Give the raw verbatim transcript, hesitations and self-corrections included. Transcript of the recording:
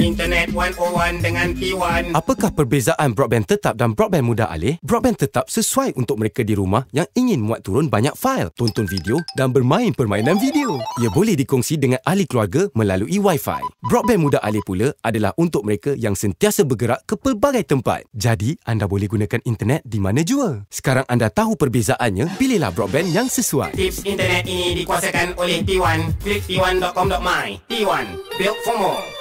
Internet seratus satu dengan T satu. Apakah perbezaan broadband tetap dan broadband mudah alih? Broadband tetap sesuai untuk mereka di rumah yang ingin muat turun banyak fail, tonton video dan bermain permainan video. Ia boleh dikongsi dengan ahli keluarga melalui Wi-Fi. Broadband mudah alih pula adalah untuk mereka yang sentiasa bergerak ke pelbagai tempat. Jadi, anda boleh gunakan internet di mana jua. Sekarang anda tahu perbezaannya, pilihlah broadband yang sesuai. Tips internet ini dikuasakan oleh T satu. Klik t one dot com dot my. T satu, built for more.